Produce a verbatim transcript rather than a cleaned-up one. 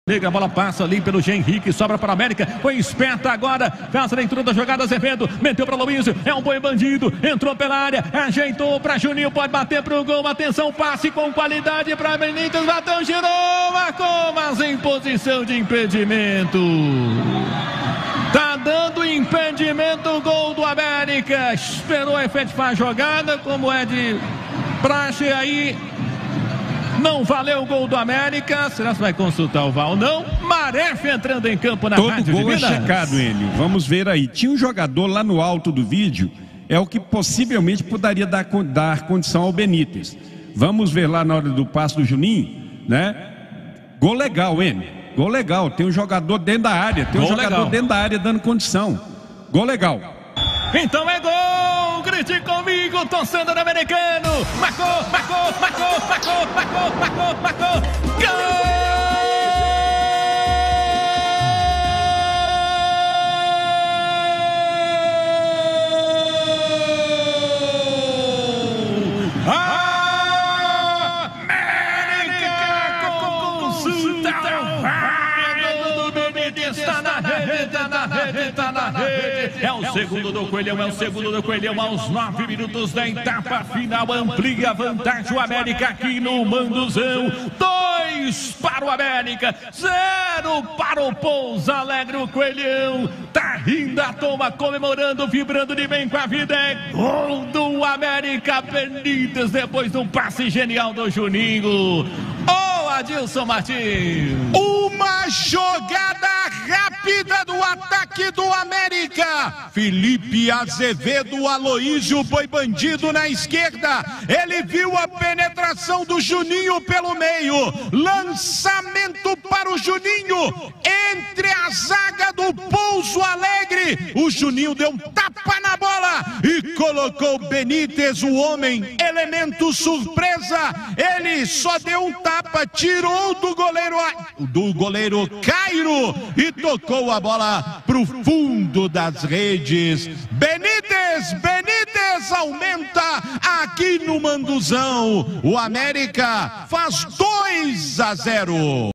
A bola passa ali pelo Jean Henrique, sobra para a América, foi esperta agora, faz a leitura da jogada, Azevedo, meteu para o Luísio, é um boi bandido, entrou pela área, ajeitou para Juninho, pode bater para o gol, atenção, passe com qualidade para Benítez, bateu, girou, marcou, mas em posição de impedimento. Tá dando impedimento o gol do América, esperou efetivar a jogada, como é de praxe aí. Não valeu o gol do América. Será que vai consultar o V A R ou não? Maref entrando em campo na Todo Rádio gol é Minas. checado, Enio. Vamos ver aí. Tinha um jogador lá no alto do vídeo, é o que possivelmente poderia dar, dar condição ao Benítez. Vamos ver lá na hora do passe do Juninho, né? Gol legal, Enio. Gol legal. Tem um jogador dentro da área. Tem um Gol jogador legal. dentro da área dando condição. Gol legal. Então é gol! Grite comigo, torcedor do Americano! Marcou, marcou, marcou, marcou, marcou, marcou, marcou! Gol! América consulta o V A R! Gol do Benítez, está na rede, está na rede, está na rede! É o segundo do Coelhão, é o segundo do Coelhão aos nove minutos da etapa final. Amplia a vantagem o América aqui no Manduzão. Dois para o América, zero para o Pouso Alegre. O Coelhão tá rindo à toa, comemorando, vibrando de bem com a vida. É gol do América. Benítez depois de um passe genial do Juninho. Ô, Adilson Martins! Uma jogada rápida do ataque do América. Felipe Azevedo, Aloísio foi bandido na esquerda. Ele viu a penetração do Juninho pelo meio. Lançamento para o Juninho. Entre a zaga do Pouso Alegre. O Juninho deu um tapa na bola e colocou Benítez, o homem, elemento surpresa. Ele só deu um tapa, tirou do goleiro, do goleiro Cairo e tocou a bola para o fundo das redes. Benítez, Benítez aumenta aqui no Manduzão. O América faz dois a zero.